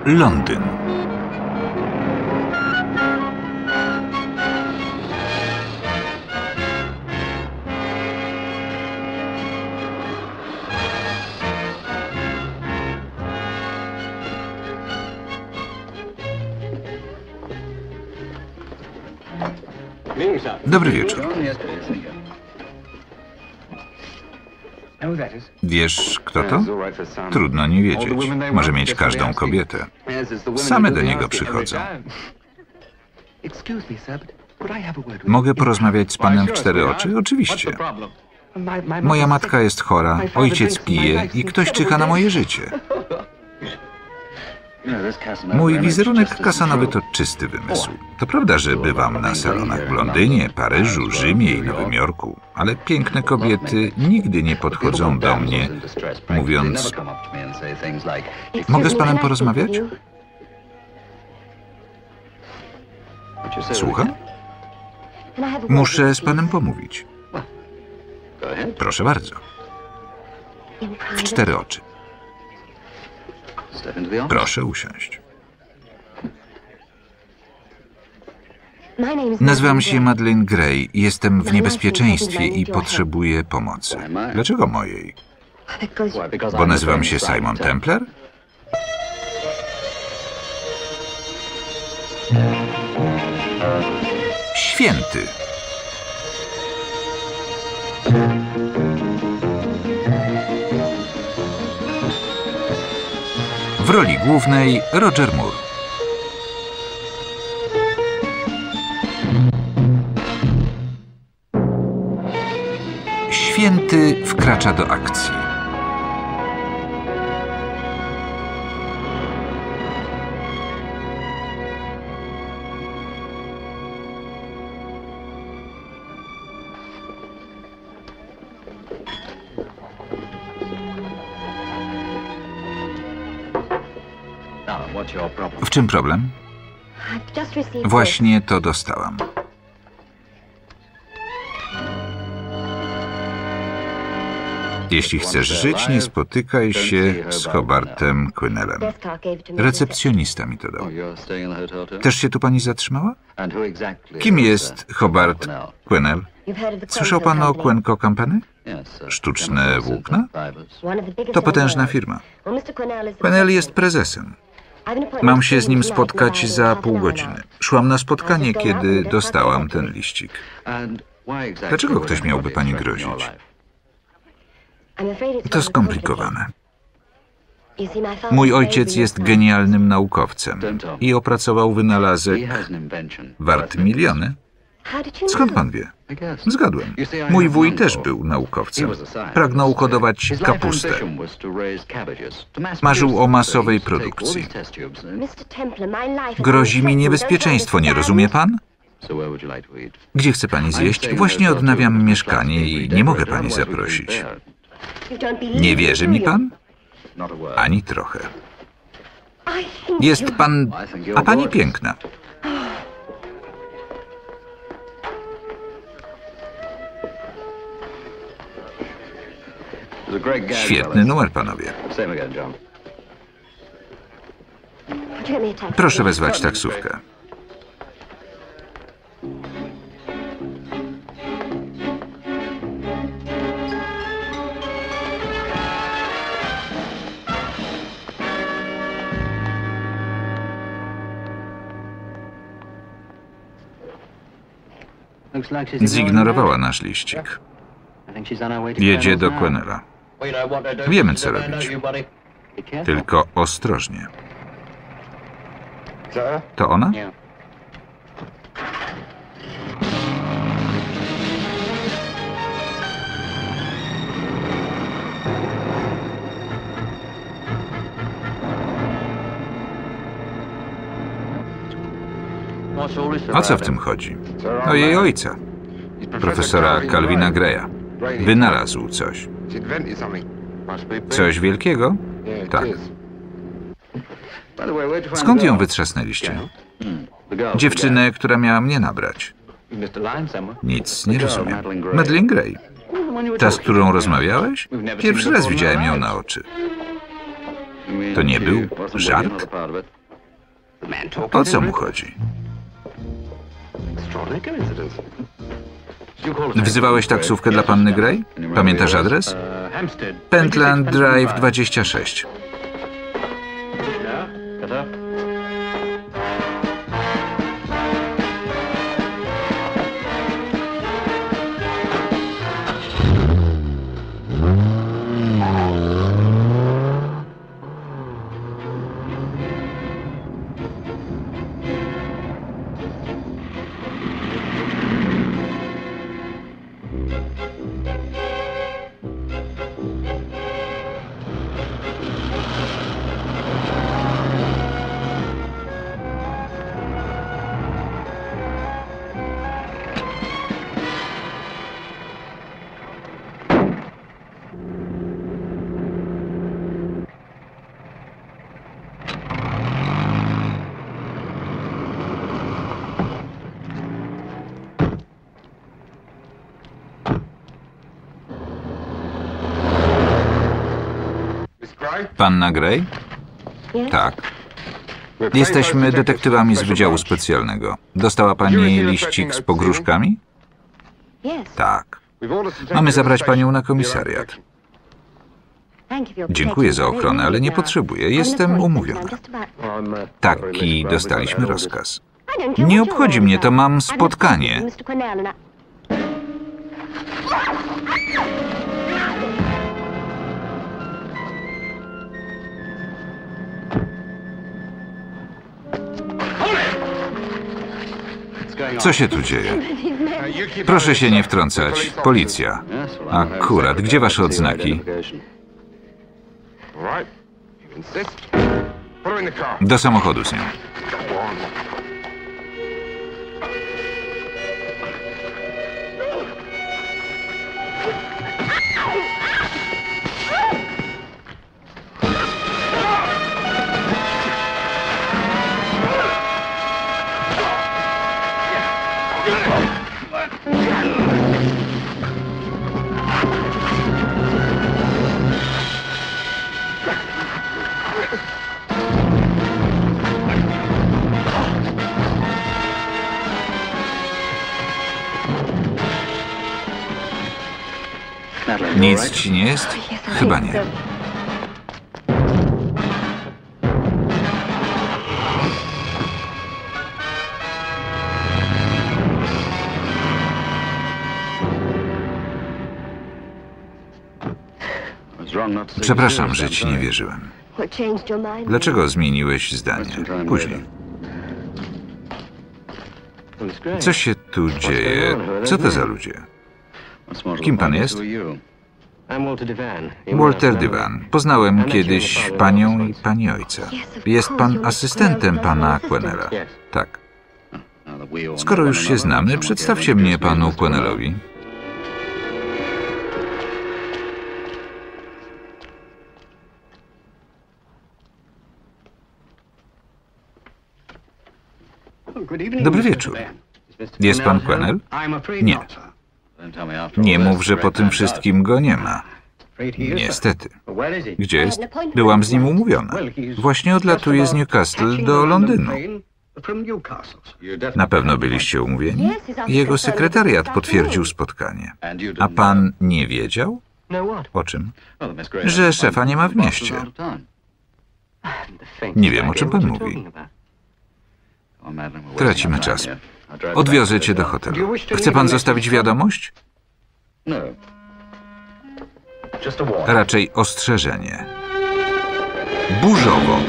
Londyn. Dobry wieczór. Wiesz, kto to? Trudno nie wiedzieć. Może mieć każdą kobietę. Same do niego przychodzą. Mogę porozmawiać z panem w cztery oczy? Oczywiście. Moja matka jest chora, ojciec pije i ktoś czyha na moje życie. Mój wizerunek kasanowy to czysty wymysł. To prawda, że bywam na salonach w Londynie, Paryżu, Rzymie i Nowym Jorku, ale piękne kobiety nigdy nie podchodzą do mnie, mówiąc: mogę z panem porozmawiać? Słucham? Muszę z panem pomówić. Proszę bardzo. W cztery oczy. Proszę usiąść. Nazywam się Madeleine Gray. Jestem w niebezpieczeństwie i potrzebuję pomocy. Dlaczego mojej? Bo nazywam się Simon Templar? Święty. W roli głównej Roger Moore. Święty wkracza do akcji. W czym problem? Właśnie to dostałam. Jeśli chcesz żyć, nie spotykaj się z Hobartem Quinnellem. Recepcjonista mi to dał. Też się tu pani zatrzymała? Kim jest Hobart Quinnell? Słyszał pan o Quen-Co Company? Sztuczne włókna? To potężna firma. Quinnell jest prezesem. Mam się z nim spotkać za pół godziny. Szłam na spotkanie, kiedy dostałam ten liścik. Dlaczego ktoś miałby pani grozić? To skomplikowane. Mój ojciec jest genialnym naukowcem i opracował wynalazek wart miliony. Skąd pan wie? Zgadłem. Mój wuj też był naukowcem. Pragnął hodować kapustę. Marzył o masowej produkcji. Grozi mi niebezpieczeństwo, nie rozumie pan? Gdzie chce pani zjeść? Właśnie odnawiam mieszkanie i nie mogę pani zaprosić. Nie wierzy mi pan? Ani trochę. Jest pan... a pani piękna. Świetny numer, panowie. Proszę wezwać taksówkę. Zignorowała nasz liścik. Jedzie do Quinnella. Wiemy, co robić. Tylko ostrożnie. To ona? O co w tym chodzi? O jej ojca, profesora Calvina Graya. Wynalazł coś. Coś wielkiego? Tak. Skąd ją wytrzasnęliście? Dziewczynę, która miała mnie nabrać. Nic nie rozumiem. Madeleine Gray. Ta, z którą rozmawiałeś? Pierwszy raz widziałem ją na oczy. To nie był żart? O co mu chodzi? Wzywałeś taksówkę dla panny Gray? Pamiętasz adres? Pentland Drive 26. Panna Gray? Tak. Jesteśmy detektywami z Wydziału Specjalnego. Dostała pani liścik z pogróżkami? Tak. Mamy zabrać panią na komisariat. Dziękuję za ochronę, ale nie potrzebuję. Jestem umówiona. Taki dostaliśmy rozkaz. Nie obchodzi mnie to, mam spotkanie. Co się tu dzieje? Proszę się nie wtrącać. Policja. Akurat. Gdzie wasze odznaki? Do samochodu z nią. Nic ci nie jest? Chyba nie. Przepraszam, że ci nie wierzyłem. Dlaczego zmieniłeś zdanie? Później. Co się tu dzieje? Co to za ludzie? Kim pan jest? Walter Devan. Poznałem kiedyś panią i pani ojca. Jest pan asystentem pana Quennella. Tak. Skoro już się znamy, przedstawcie mnie panu Quennellowi. Dobry wieczór. Jest pan Quennell? Nie. Nie mów, że po tym wszystkim go nie ma. Niestety. Gdzie jest? Byłam z nim umówiona. Właśnie odlatuje z Newcastle do Londynu. Na pewno byliście umówieni? Jego sekretariat potwierdził spotkanie. A pan nie wiedział? O czym? Że szefa nie ma w mieście. Nie wiem, o czym pan mówi. Tracimy czas. Odwiozę cię do hotelu. Chce pan zostawić wiadomość? Raczej ostrzeżenie. Burzowo.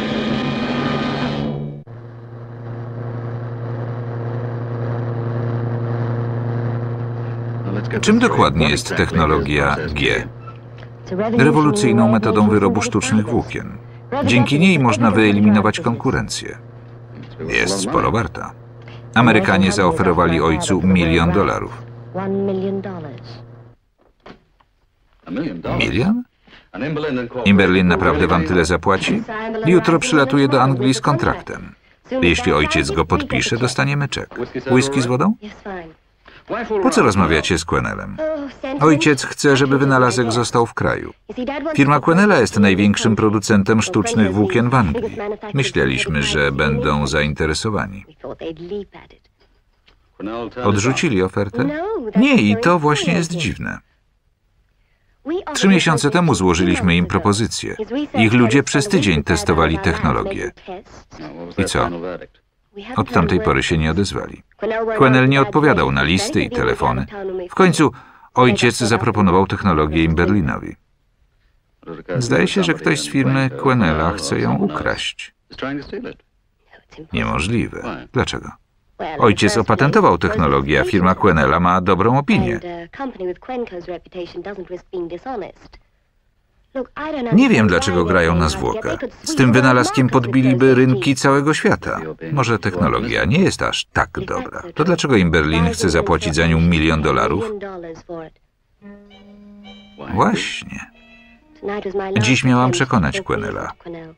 Czym dokładnie jest technologia G? Rewolucyjną metodą wyrobu sztucznych włókien. Dzięki niej można wyeliminować konkurencję. Jest sporo warta. Amerykanie zaoferowali ojcu $1 milion. Milion? Imberlin naprawdę wam tyle zapłaci? Jutro przylatuję do Anglii z kontraktem. Jeśli ojciec go podpisze, dostaniemy czek. Whisky z wodą? Po co rozmawiacie z Quenellem? Ojciec chce, żeby wynalazek został w kraju. Firma Quenella jest największym producentem sztucznych włókien w Anglii. Myśleliśmy, że będą zainteresowani. Odrzucili ofertę? Nie, i to właśnie jest dziwne. 3 miesiące temu złożyliśmy im propozycję. Ich ludzie przez tydzień testowali technologię. I co? Od tamtej pory się nie odezwali. Quenell nie odpowiadał na listy i telefony. W końcu ojciec zaproponował technologię Imberlinowi. Zdaje się, że ktoś z firmy Quenella chce ją ukraść. Niemożliwe. Dlaczego? Ojciec opatentował technologię, a firma Quenella ma dobrą opinię. Nie wiem, dlaczego grają na zwłokę. Z tym wynalazkiem podbiliby rynki całego świata. Może technologia nie jest aż tak dobra. To dlaczego Imberlin chce zapłacić za nią $1 milion? Właśnie. Dziś miałam przekonać Quenella.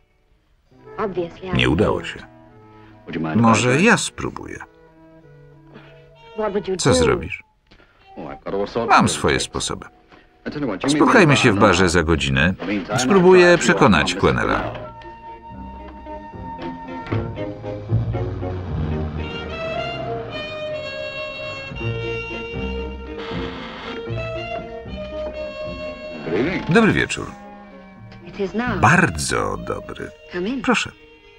Nie udało się. Może ja spróbuję. Co zrobisz? Mam swoje sposoby. Spotkajmy się w barze za godzinę. Spróbuję przekonać Quenella. Dobry wieczór. Bardzo dobry. Proszę.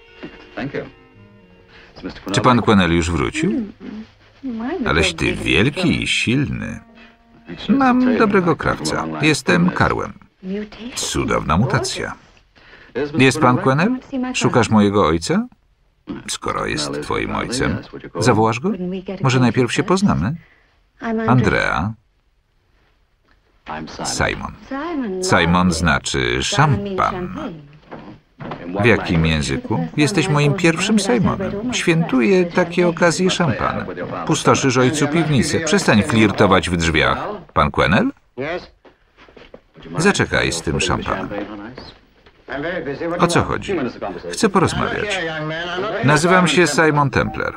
Czy pan Quenell już wrócił? Aleś ty wielki i silny. Mam dobrego krawca. Jestem Karłem. Cudowna mutacja. Jest pan Quenell? Szukasz mojego ojca? Skoro jest twoim ojcem, zawołasz go? Może najpierw się poznamy? Andrea. Simon. Simon znaczy szampan. W jakim języku? Jesteś moim pierwszym Simonem. Świętuję takie okazje szampanem. Pustoszysz ojcu piwnicę. Przestań flirtować w drzwiach. Pan Quenell? Zaczekaj z tym szampanem. O co chodzi? Chcę porozmawiać. Nazywam się Simon Templar.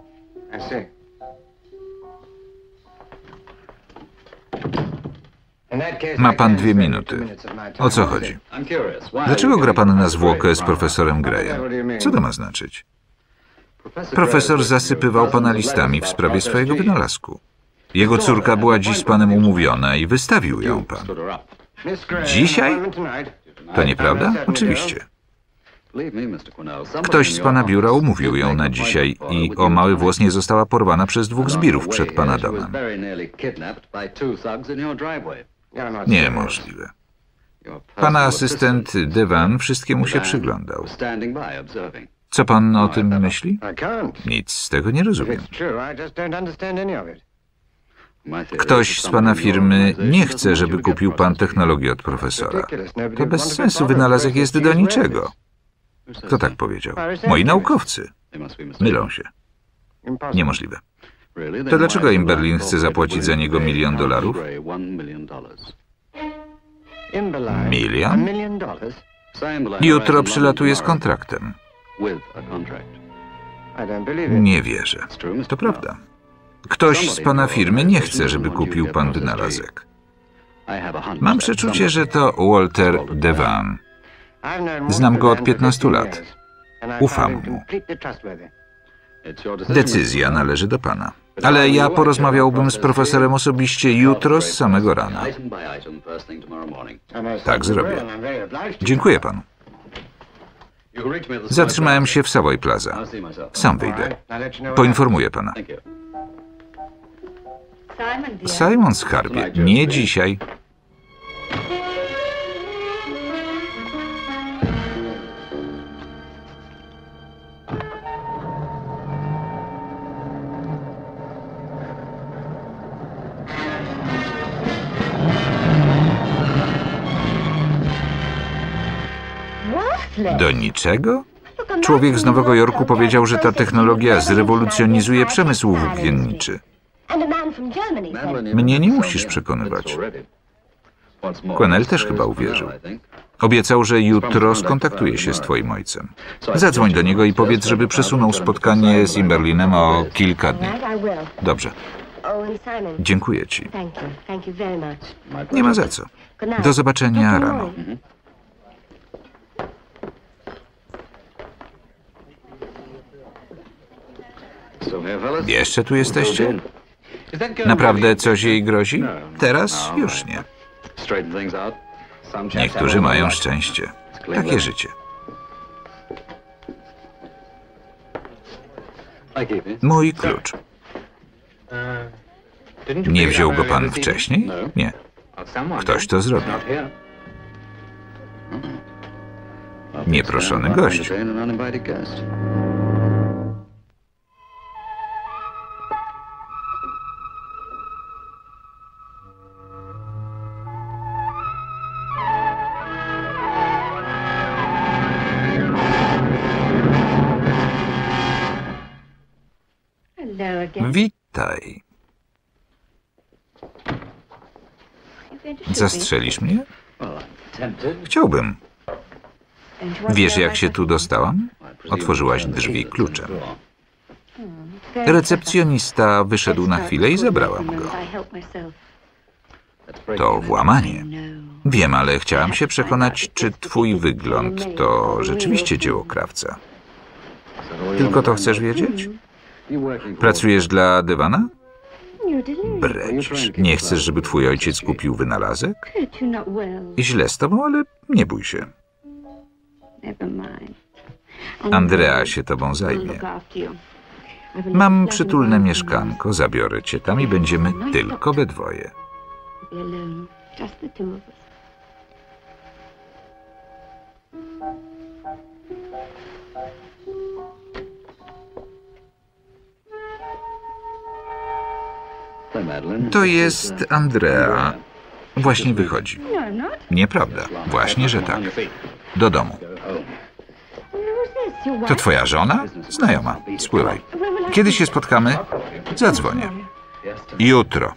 Ma pan 2 minuty. O co chodzi? Dlaczego gra pan na zwłokę z profesorem Grayem? Co to ma znaczyć? Profesor zasypywał pana listami w sprawie swojego wynalazku. Jego córka była dziś z panem umówiona i wystawił ją pan. Dzisiaj? To nieprawda? Oczywiście. Ktoś z pana biura umówił ją na dzisiaj i o mały włos nie została porwana przez 2 zbirów przed pana domem. Niemożliwe. Pana asystent Devan wszystkiemu się przyglądał. Co pan o tym myśli? Nic z tego nie rozumiem. Ktoś z pana firmy nie chce, żeby kupił pan technologię od profesora. To bez sensu, wynalazek jest do niczego. Kto tak powiedział? Moi naukowcy. Mylą się. Niemożliwe. To dlaczego Imberlin chce zapłacić za niego $1 milion? Milion? Jutro przylatuję z kontraktem. Nie wierzę. To prawda. Ktoś z pana firmy nie chce, żeby kupił pan wynalazek. Mam przeczucie, że to Walter Devan. Znam go od 15 lat. Ufam mu. Decyzja należy do pana. Ale ja porozmawiałbym z profesorem osobiście jutro z samego rana. Tak zrobię. Dziękuję panu. Zatrzymałem się w Savoy Plaza. Sam wyjdę. Poinformuję pana. Simon, skarbie, nie dzisiaj. Do niczego? Człowiek z Nowego Jorku powiedział, że ta technologia zrewolucjonizuje przemysł włókienniczy. Mnie nie musisz przekonywać. Quenell też chyba uwierzył. Obiecał, że jutro skontaktuje się z twoim ojcem. Zadzwoń do niego i powiedz, żeby przesunął spotkanie z Imberlinem o kilka dni. Dobrze. Dziękuję ci. Nie ma za co. Do zobaczenia rano. Jeszcze tu jesteście? Naprawdę coś jej grozi? Teraz już nie. Niektórzy mają szczęście. Takie życie. Mój klucz. Nie wziął go pan wcześniej? Nie. Ktoś to zrobił. Nieproszony gość. Witaj. Zastrzelisz mnie? Chciałbym. Wiesz, jak się tu dostałam? Otworzyłaś drzwi kluczem. Recepcjonista wyszedł na chwilę i zabrałam go. To włamanie. Wiem, ale chciałam się przekonać, czy twój wygląd to rzeczywiście dzieło krawca. Tylko to chcesz wiedzieć? Pracujesz dla Devana? Brecisz. Nie chcesz, żeby twój ojciec kupił wynalazek? Źle z tobą, ale nie bój się. Andrea się tobą zajmie. Mam przytulne mieszkanko, zabiorę cię tam i będziemy tylko we dwoje. To jest Andrea. Właśnie wychodzi. Nieprawda. Właśnie, że tak. Do domu. To twoja żona? Znajoma. Spływaj. Kiedy się spotkamy? Zadzwonię. Jutro.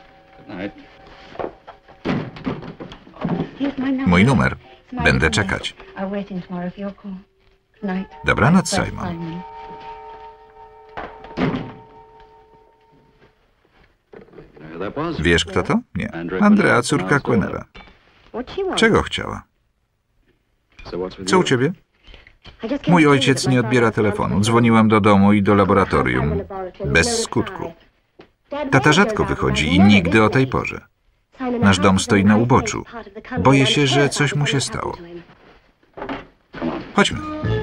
Mój numer. Będę czekać. Dobranoc, Simon. Wiesz, kto to? Nie. Andrea, córka Quenela. Czego chciała? Co u ciebie? Mój ojciec nie odbiera telefonu. Dzwoniłem do domu i do laboratorium. Bez skutku. Tata rzadko wychodzi i nigdy o tej porze. Nasz dom stoi na uboczu. Boję się, że coś mu się stało. Chodźmy.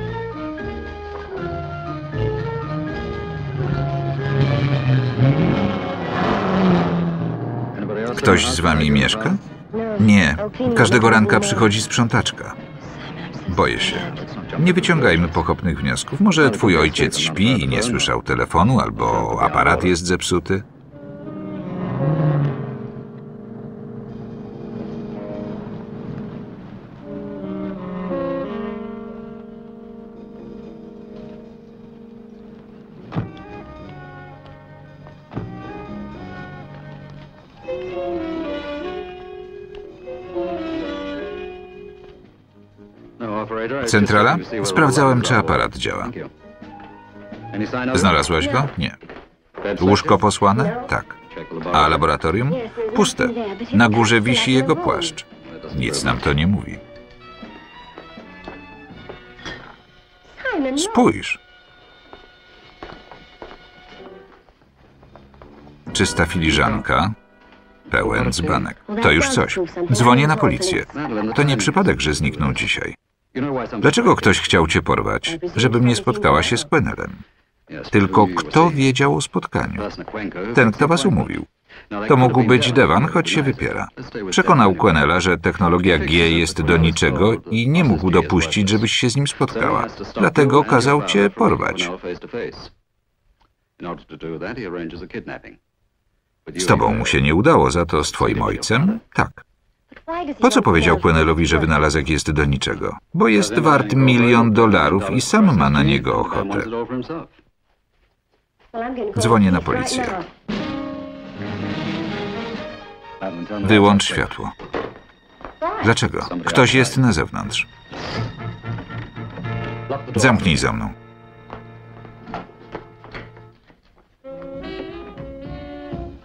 Ktoś z wami mieszka? Nie. Każdego ranka przychodzi sprzątaczka. Boję się. Nie wyciągajmy pochopnych wniosków. Może twój ojciec śpi i nie słyszał telefonu, albo aparat jest zepsuty. Centrala? Sprawdzałem, czy aparat działa. Znalazłaś go? Nie. Łóżko posłane? Tak. A laboratorium? Puste. Na górze wisi jego płaszcz. Nic nam to nie mówi. Spójrz. Czysta filiżanka. Pełen dzbanek. To już coś. Dzwonię na policję. To nie przypadek, że zniknął dzisiaj. Dlaczego ktoś chciał cię porwać? Żebym nie spotkała się z Quenelem. Tylko kto wiedział o spotkaniu? Ten, kto was umówił. To mógł być Devan, choć się wypiera. Przekonał Quenela, że technologia G jest do niczego i nie mógł dopuścić, żebyś się z nim spotkała. Dlatego kazał cię porwać. Z tobą mu się nie udało, za to z twoim ojcem? Tak. Po co powiedział Quenelowi, że wynalazek jest do niczego? Bo jest wart $1 000 000 i sam ma na niego ochotę. Dzwonię na policję. Wyłącz światło. Dlaczego? Ktoś jest na zewnątrz. Zamknij za mną.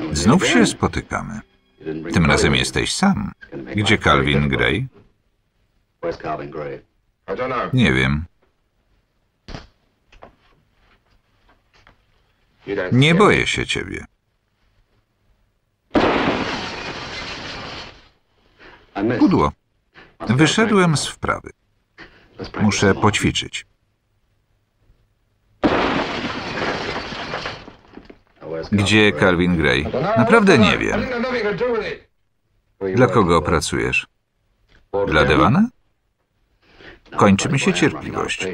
Znów się spotykamy. Tym razem jesteś sam. Gdzie Calvin Gray? Nie wiem. Nie boję się ciebie. Pudło. Wyszedłem z wprawy. Muszę poćwiczyć. Gdzie Calvin Gray? Naprawdę nie wiem. Dla kogo pracujesz? Dla Devana? Kończy mi się cierpliwość.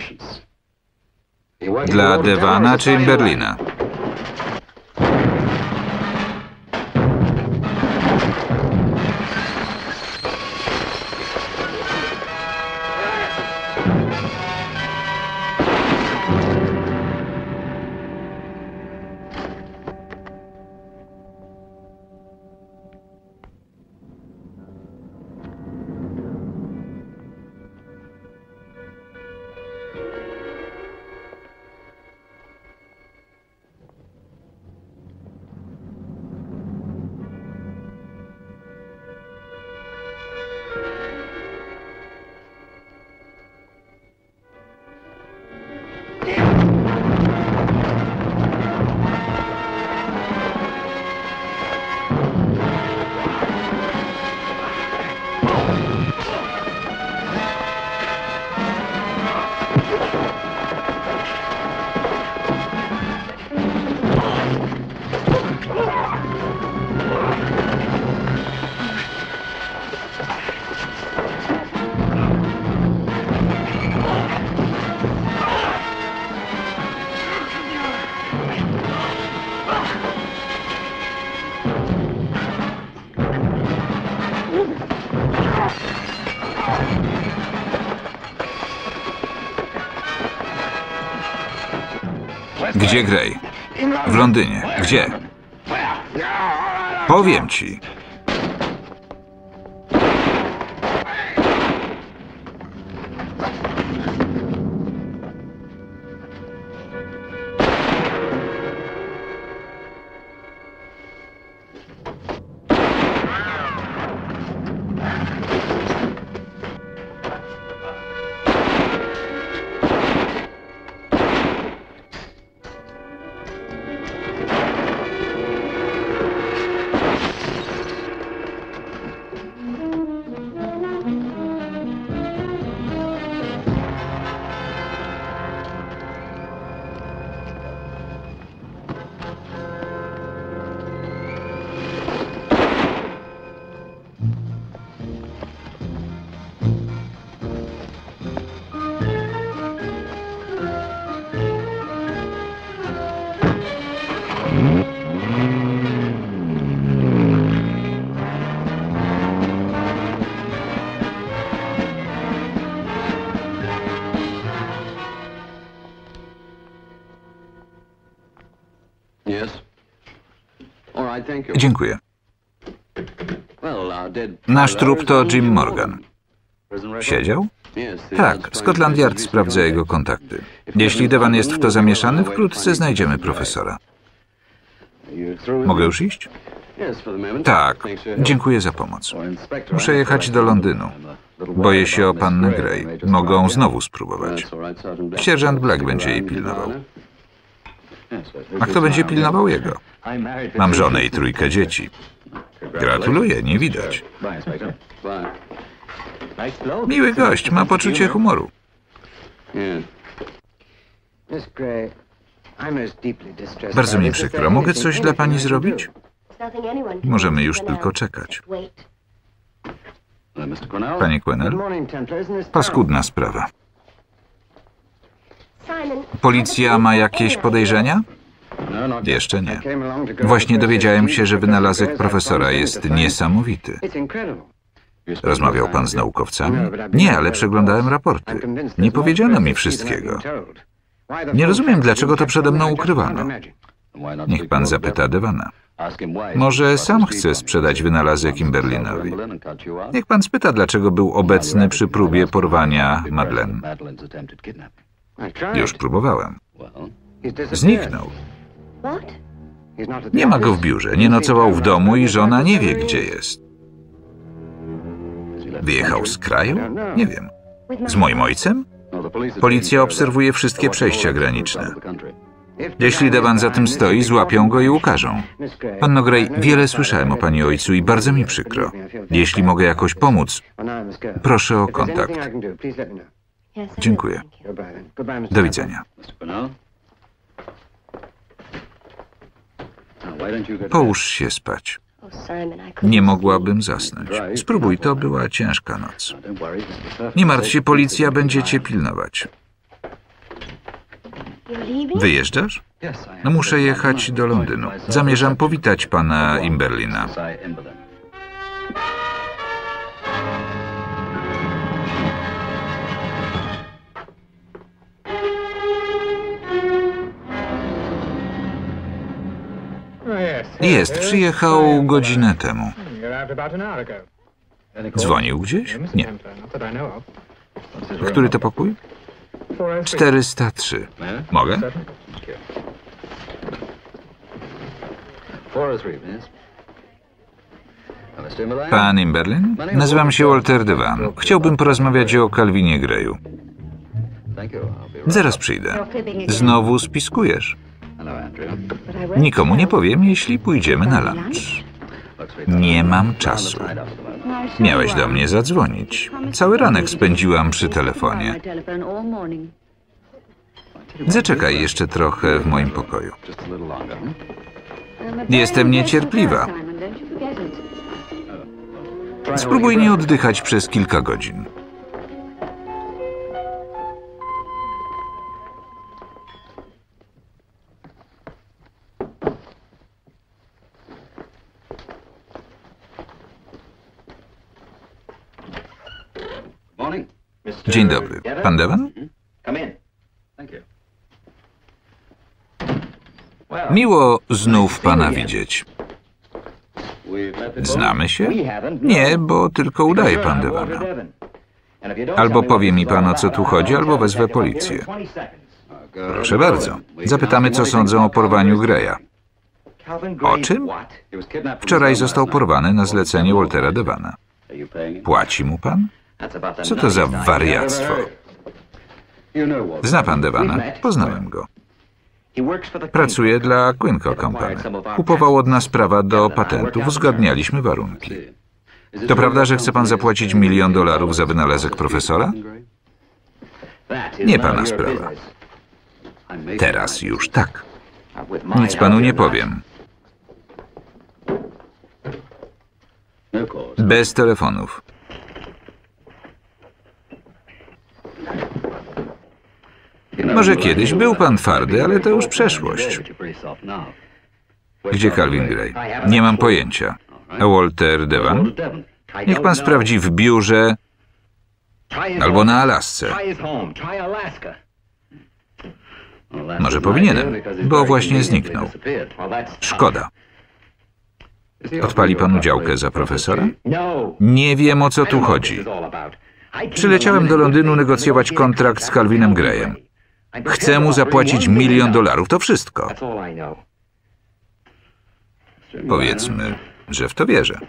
Dla Devana czy Berlina? Gdzie Gray? W Londynie. Gdzie? Powiem ci. Dziękuję. Nasz trup to Jim Morgan. Siedział? Tak, Scotland Yard sprawdza jego kontakty. Jeśli Devan jest w to zamieszany, wkrótce znajdziemy profesora. Mogę już iść? Tak, dziękuję za pomoc. Muszę jechać do Londynu. Boję się o pannę Gray. Mogą znowu spróbować. Sierżant Black będzie jej pilnował. A kto będzie pilnował jego? Mam żonę i 3 dzieci. Gratuluję, nie widać. Miły gość, ma poczucie humoru. Bardzo mi przykro. Mogę coś dla pani zrobić? Możemy już tylko czekać. Panie Quesnel? Paskudna sprawa. Policja ma jakieś podejrzenia? Jeszcze nie. Właśnie dowiedziałem się, że wynalazek profesora jest niesamowity. Rozmawiał pan z naukowcami? Nie, ale przeglądałem raporty. Nie powiedziano mi wszystkiego. Nie rozumiem, dlaczego to przede mną ukrywano. Niech pan zapyta Devana. Może sam chce sprzedać wynalazek Kimberlinowi. Niech pan spyta, dlaczego był obecny przy próbie porwania Madeleine. Już próbowałem. Zniknął. Nie ma go w biurze, nie nocował w domu i żona nie wie, gdzie jest. Wyjechał z kraju? Nie wiem. Z moim ojcem? Policja obserwuje wszystkie przejścia graniczne. Jeśli Devan za tym stoi, złapią go i ukażą. Panno Gray, wiele słyszałem o pani ojcu i bardzo mi przykro. Jeśli mogę jakoś pomóc, proszę o kontakt. Dziękuję. Do widzenia. Połóż się spać. Nie mogłabym zasnąć. Spróbuj, to była ciężka noc. Nie martw się, policja będzie cię pilnować. Wyjeżdżasz? No, muszę jechać do Londynu. Zamierzam powitać pana Imberlina. Jest, przyjechał godzinę temu. Dzwonił gdzieś? Nie. Który to pokój? 403. Mogę? Pan Imberlin? Nazywam się Walter Devan. Chciałbym porozmawiać o Calvinie Grayu. Zaraz przyjdę. Znowu spiskujesz? Nikomu nie powiem, jeśli pójdziemy na lunch. Nie mam czasu. Miałeś do mnie zadzwonić. Cały ranek spędziłam przy telefonie. Zaczekaj jeszcze trochę w moim pokoju. Jestem niecierpliwa. Spróbuj nie oddychać przez kilka godzin. Dzień dobry. Pan Devan? Miło znów pana widzieć. Znamy się? Nie, bo tylko udaje pan Devana. Albo powie mi pan, o co tu chodzi, albo wezwę policję. Proszę bardzo. Zapytamy, co sądzą o porwaniu Graya. O czym? Wczoraj został porwany na zlecenie Waltera Devana. Płaci mu pan? Co to za wariactwo? Zna pan Devana? Poznałem go. Pracuje dla Quinco Company. Kupował od nas prawa do patentów, uzgadnialiśmy warunki. To prawda, że chce pan zapłacić $1 milion za wynalazek profesora? Nie pana sprawa. Teraz już tak. Nic panu nie powiem. Bez telefonów. Może kiedyś był pan twardy, ale to już przeszłość. Gdzie Calvin Gray? Nie mam pojęcia. A Walter Devan? Niech pan sprawdzi w biurze albo na Alasce. Może powinienem, bo właśnie zniknął. Szkoda. Odpali panu działkę za profesora? Nie wiem, o co tu chodzi. Przyleciałem do Londynu negocjować kontrakt z Calvinem Grayem. Chcę mu zapłacić $1 milion, to wszystko. Powiedzmy, że w to wierzę.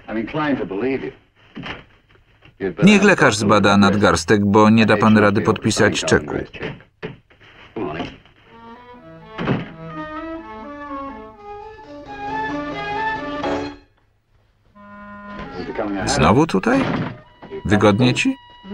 Niech lekarz zbada nadgarstek, bo nie da pan rady podpisać czeku. Znowu tutaj? Wygodnie ci?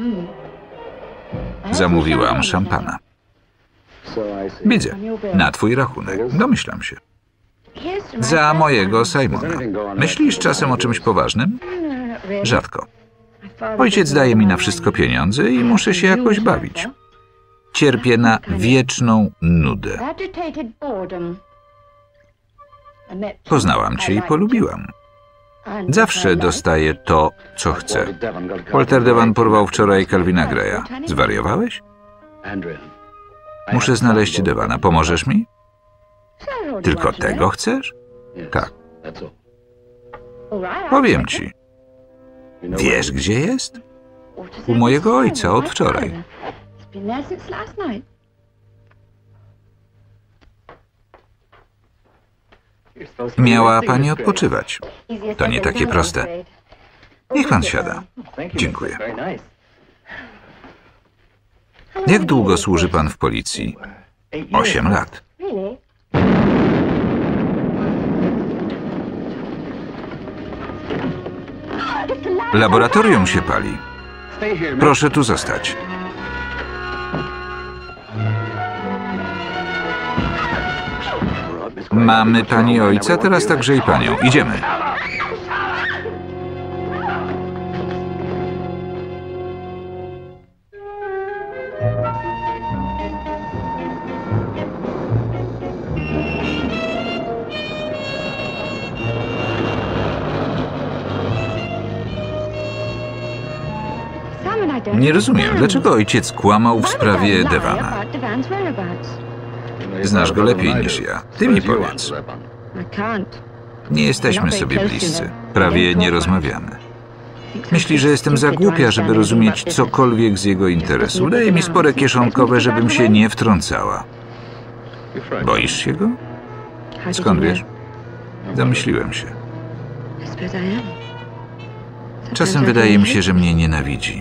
Zamówiłam szampana. Widzę. Na twój rachunek. Domyślam się. Za mojego Simona. Myślisz czasem o czymś poważnym? Rzadko. Ojciec daje mi na wszystko pieniądze i muszę się jakoś bawić. Cierpię na wieczną nudę. Poznałam cię i polubiłam. Zawsze dostaję to, co chcę. Walter Devan porwał wczoraj Calvina Graya. Zwariowałeś? Muszę znaleźć Devana. Pomożesz mi? Tylko tego chcesz? Tak. Powiem ci. Wiesz, gdzie jest? U mojego ojca od wczoraj. Miała pani odpoczywać. To nie takie proste. Niech pan siada. Dziękuję. Jak długo służy pan w policji? 8 lat. Laboratorium się pali. Proszę tu zostać. Mamy pani ojca, teraz także i panią. Idziemy. Nie rozumiem, dlaczego ojciec kłamał w sprawie Devana. Znasz go lepiej niż ja. Ty mi powiedz. Nie jesteśmy sobie bliscy. Prawie nie rozmawiamy. Myśli, że jestem za głupia, żeby rozumieć cokolwiek z jego interesu. Daje mi spore kieszonkowe, żebym się nie wtrącała. Boisz się go? Skąd wiesz? Zamyśliłem się. Czasem wydaje mi się, że mnie nienawidzi.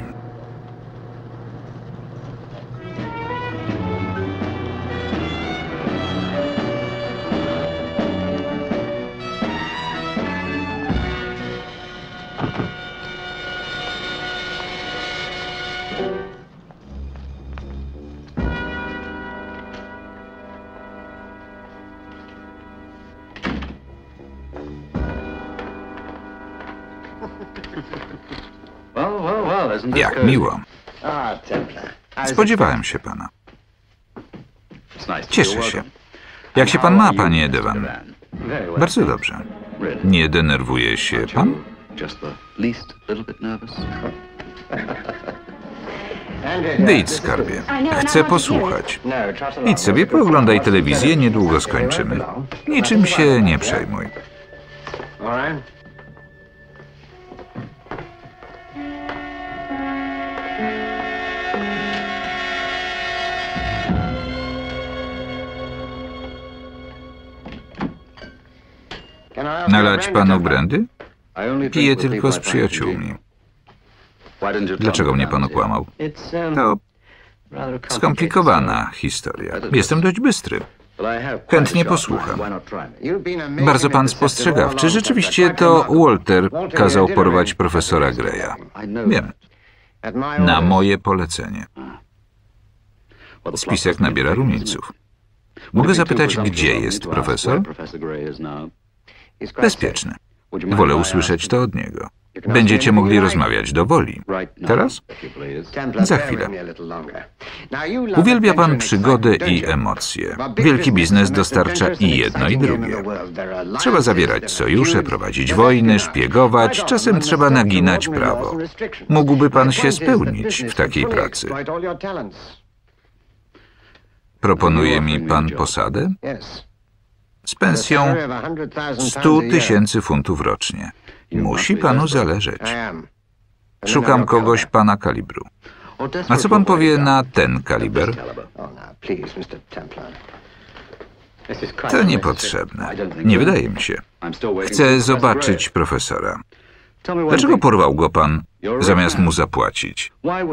Jak miło. Spodziewałem się pana. Cieszę się. Jak się pan ma, panie Devan? Bardzo dobrze. Nie denerwuje się pan? Wyjdź, skarbie. Chcę posłuchać. Idź sobie, pooglądaj telewizję, niedługo skończymy. Niczym się nie przejmuj. Nalać panu brandy? Piję tylko z przyjaciółmi. Dlaczego mnie pan okłamał? To skomplikowana historia. Jestem dość bystry. Chętnie posłucham. Bardzo pan spostrzegawczy. Rzeczywiście to Walter kazał porwać profesora Greya. Wiem. Na moje polecenie. Spisek nabiera rumieńców. Mogę zapytać, gdzie jest profesor? Bezpieczny. Wolę usłyszeć to od niego. Będziecie mogli rozmawiać do woli. Teraz? Za chwilę. Uwielbia pan przygodę i emocje. Wielki biznes dostarcza i jedno, i drugie. Trzeba zawierać sojusze, prowadzić wojny, szpiegować, czasem trzeba naginać prawo. Mógłby pan się spełnić w takiej pracy. Proponuje mi pan posadę? Z pensją 100 000 funtów rocznie. Musi panu zależeć. Szukam kogoś pana kalibru. A co pan powie na ten kaliber? To niepotrzebne. Nie wydaje mi się. Chcę zobaczyć profesora. Dlaczego porwał go pan, zamiast mu zapłacić?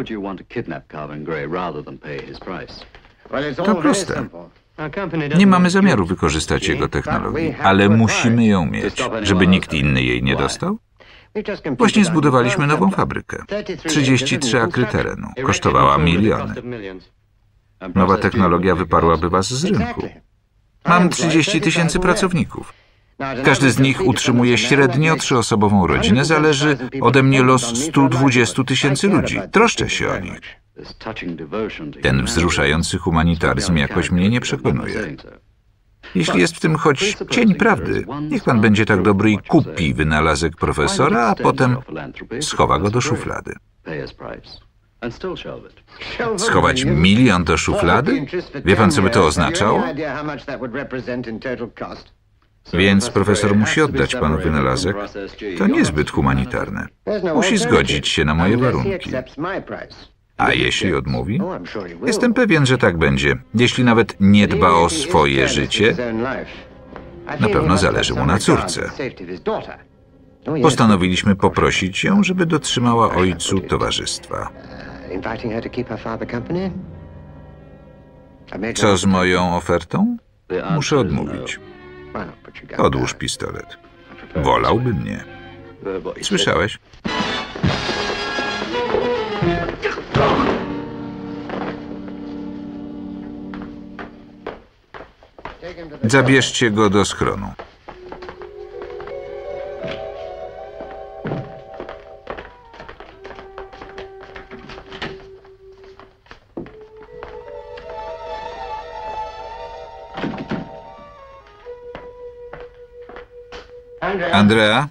To proste. Nie mamy zamiaru wykorzystać jego technologii, ale musimy ją mieć, żeby nikt inny jej nie dostał. Właśnie zbudowaliśmy nową fabrykę. 33 akry terenu. Kosztowała miliony. Nowa technologia wyparłaby was z rynku. Mam 30 000 pracowników. Każdy z nich utrzymuje średnio 3-osobową rodzinę. Zależy ode mnie los 120 000 ludzi. Troszczę się o nich. Ten wzruszający humanitaryzm jakoś mnie nie przekonuje. Jeśli jest w tym choć cień prawdy, niech pan będzie tak dobry i kupi wynalazek profesora, a potem schowa go do szuflady. Schować 1 000 000 do szuflady? Wie pan, co by to oznaczało? Więc profesor musi oddać panu wynalazek. To niezbyt humanitarne. Musi zgodzić się na moje warunki. A jeśli odmówi? Jestem pewien, że tak będzie. Jeśli nawet nie dba o swoje życie, Na pewno zależy mu na córce. Postanowiliśmy poprosić ją, żeby dotrzymała ojcu towarzystwa. Co z moją ofertą? Muszę odmówić. Odłóż pistolet. Wolałbym nie. Słyszałeś? Zabierzcie go do schronu. Andrea?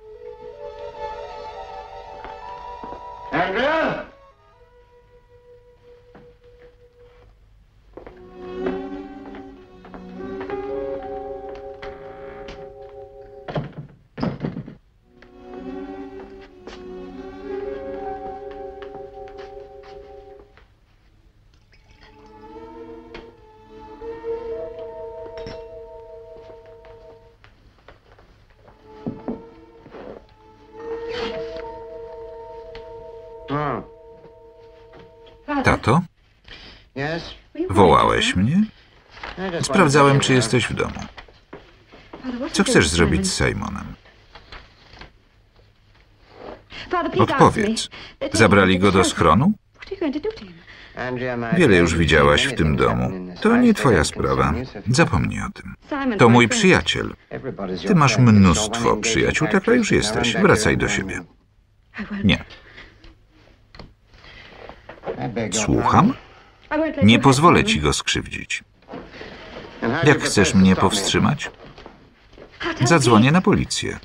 Tato? Wołałeś mnie? Sprawdzałem, czy jesteś w domu. Co chcesz zrobić z Simonem? Odpowiedz. Zabrali go do schronu? Wiele już widziałaś w tym domu. To nie twoja sprawa. Zapomnij o tym. To mój przyjaciel. Ty masz mnóstwo przyjaciół, taka już jesteś. Wracaj do siebie. Nie. Słucham? Nie pozwolę ci go skrzywdzić. Jak chcesz mnie powstrzymać? Zadzwonię na policję.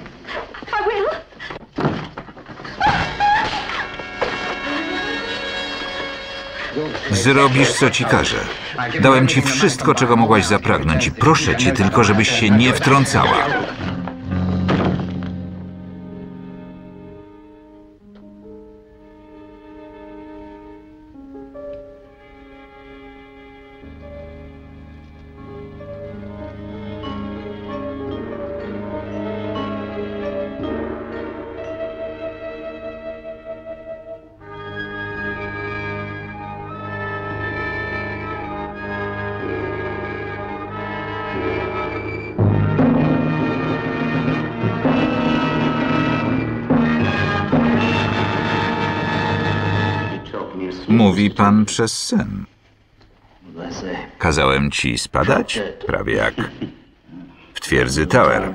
Zrobisz, co ci każę. Dałem ci wszystko, czego mogłaś zapragnąć i proszę cię tylko, żebyś się nie wtrącała. Mówi pan przez sen. Kazałem ci spadać? Prawie jak w twierdzy Tower.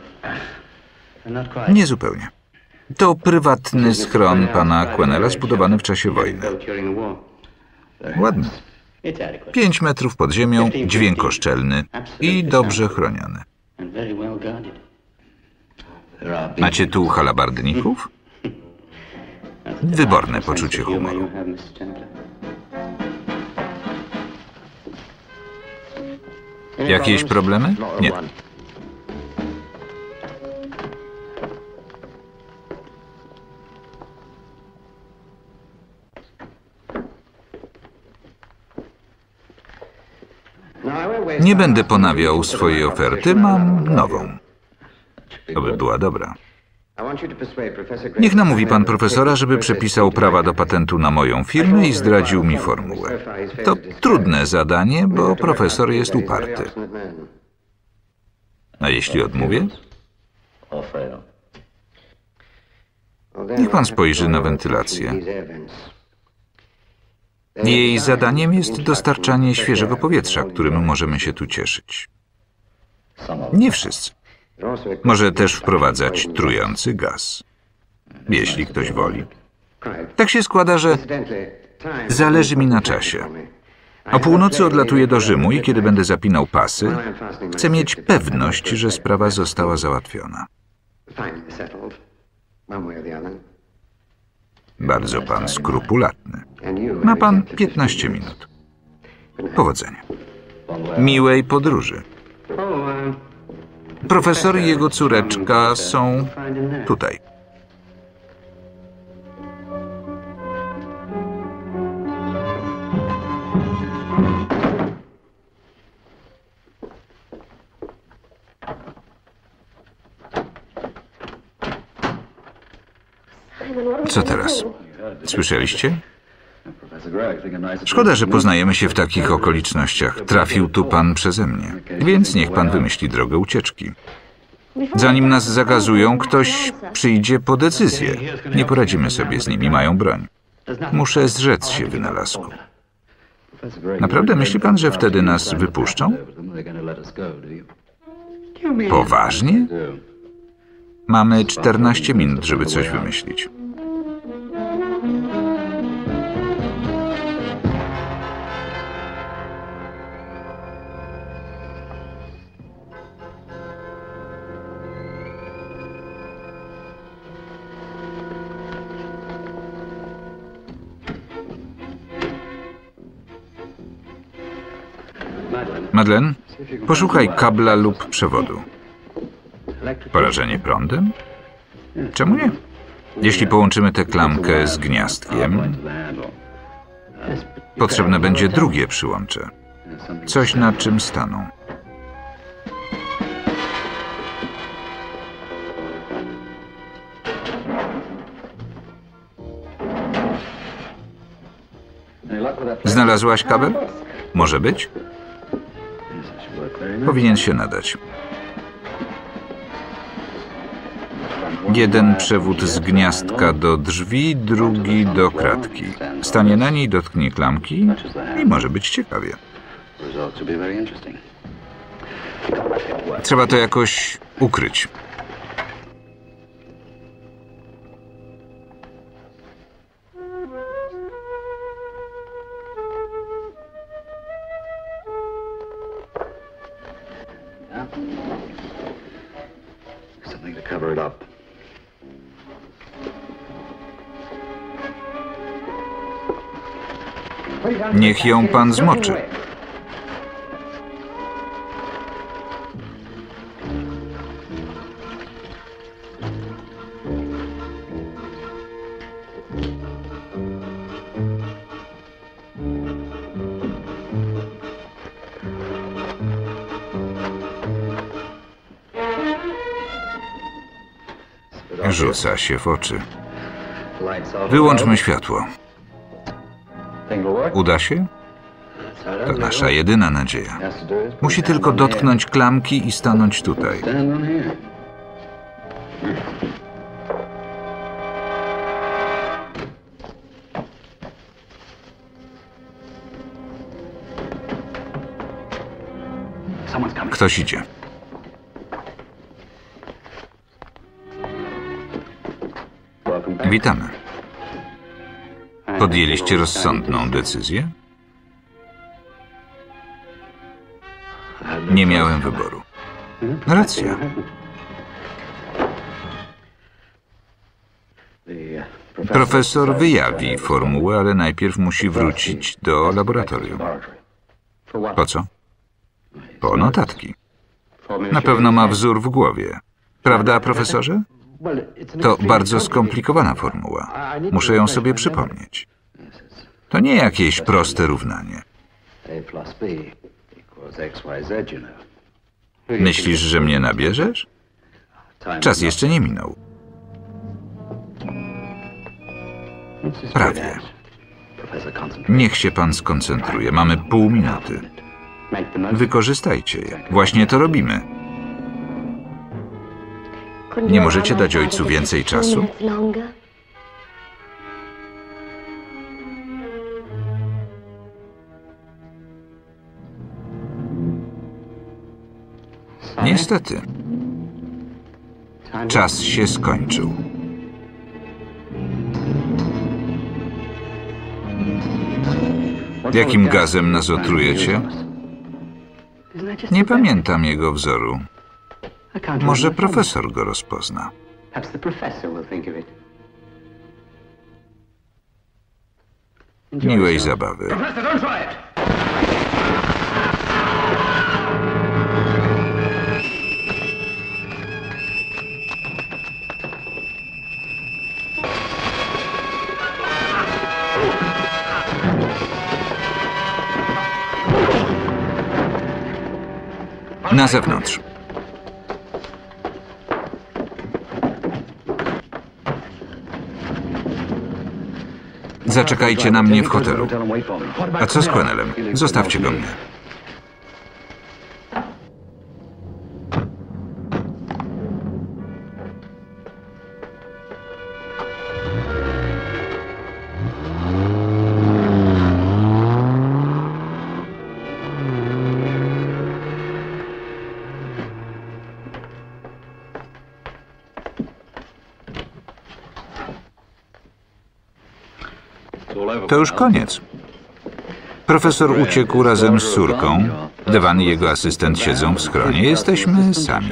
Nie zupełnie. To prywatny schron pana Quenela zbudowany w czasie wojny. Ładny. 5 metrów pod ziemią, dźwiękoszczelny i dobrze chroniony. Macie tu halabardników? Wyborne poczucie humoru. Jakieś problemy? Nie. Nie będę ponawiał swojej oferty, mam nową. Oby była dobra. Niech namówi pan profesora, żeby przepisał prawa do patentu na moją firmę i zdradził mi formułę. To trudne zadanie, bo profesor jest uparty. A jeśli odmówię? Niech pan spojrzy na wentylację. Jej zadaniem jest dostarczanie świeżego powietrza, którym możemy się tu cieszyć. Nie wszyscy. Może też wprowadzać trujący gaz, jeśli ktoś woli. Tak się składa, że zależy mi na czasie. O północy odlatuję do Rzymu i kiedy będę zapinał pasy, chcę mieć pewność, że sprawa została załatwiona. Bardzo pan skrupulatny. Ma pan 15 minut. Powodzenia. Miłej podróży. Profesor i jego córeczka są tutaj. Co teraz? Słyszeliście? Szkoda, że poznajemy się w takich okolicznościach. Trafił tu pan przeze mnie. Więc niech pan wymyśli drogę ucieczki. Zanim nas zagazują, ktoś przyjdzie po decyzję. Nie poradzimy sobie z nimi, mają broń. Muszę zrzec się wynalazku. Naprawdę myśli pan, że wtedy nas wypuszczą? Poważnie? Mamy 14 minut, żeby coś wymyślić. Madeleine, poszukaj kabla lub przewodu. Porażenie prądem? Czemu nie? Jeśli połączymy tę klamkę z gniazdkiem, potrzebne będzie drugie przyłącze. Coś, na czym staną. Znalazłaś kabel? Może być? Powinien się nadać. Jeden przewód z gniazdka do drzwi, drugi do kratki. Stanie na niej, dotknie klamki i może być ciekawie. Trzeba to jakoś ukryć. Something to cover it up. Niech ją pan zmoczy. Rzuca się w oczy. Wyłączmy światło. Uda się? To nasza jedyna nadzieja. Musi tylko dotknąć klamki i stanąć tutaj. Ktoś idzie. Witamy. Podjęliście rozsądną decyzję? Nie miałem wyboru. Racja. Profesor wyjawi formułę, ale najpierw musi wrócić do laboratorium. Po co? Po notatki. Na pewno ma wzór w głowie. Prawda, profesorze? To bardzo skomplikowana formuła. Muszę ją sobie przypomnieć. To nie jakieś proste równanie. Myślisz, że mnie nabierzesz? Czas jeszcze nie minął. Prawie. Niech się pan skoncentruje. Mamy pół minuty. Wykorzystajcie je. Właśnie to robimy. Nie możecie dać ojcu więcej czasu? Niestety. Czas się skończył. Jakim gazem nas otrujecie? Nie pamiętam jego wzoru. Może profesor go rozpozna. Miłej zabawy. Na zewnątrz. Zaczekajcie na mnie w hotelu. A co z Quennellem? Zostawcie go mnie. To już koniec. Profesor uciekł razem z córką. Devan i jego asystent siedzą w schronie. Jesteśmy sami.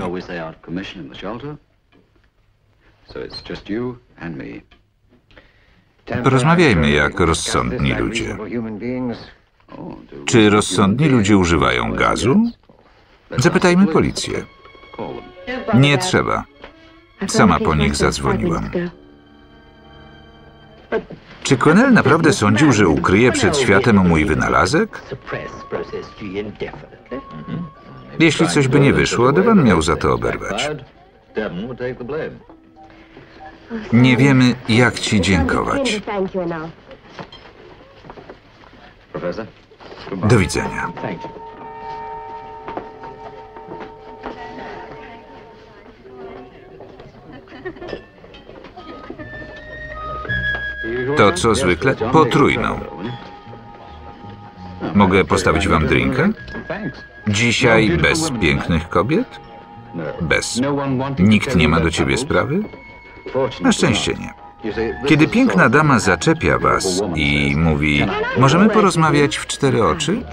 Porozmawiajmy jak rozsądni ludzie. Czy rozsądni ludzie używają gazu? Zapytajmy policję. Nie trzeba. Sama po nich zadzwoniłam. Czy Quennell naprawdę sądził, że ukryje przed światem mój wynalazek? Jeśli coś by nie wyszło, Devan miał za to oberwać. Nie wiemy, jak ci dziękować. Do widzenia. To co zwykle? Potrójną. Mogę postawić wam drinka? Dzisiaj bez pięknych kobiet? Bez. Nikt nie ma do ciebie sprawy? Na szczęście nie. Kiedy piękna dama zaczepia was i mówi: możemy porozmawiać w 4 oczy?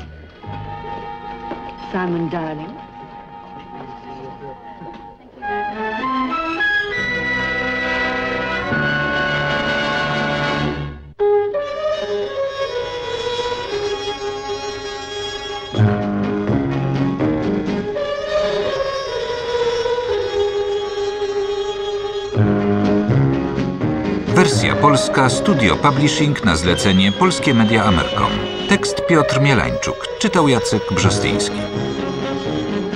Simon, darling. Wersja polska, Studio Publishing na zlecenie Polskie Media Amercom. Tekst Piotr Mielańczuk. Czytał Jacek Brzostyński.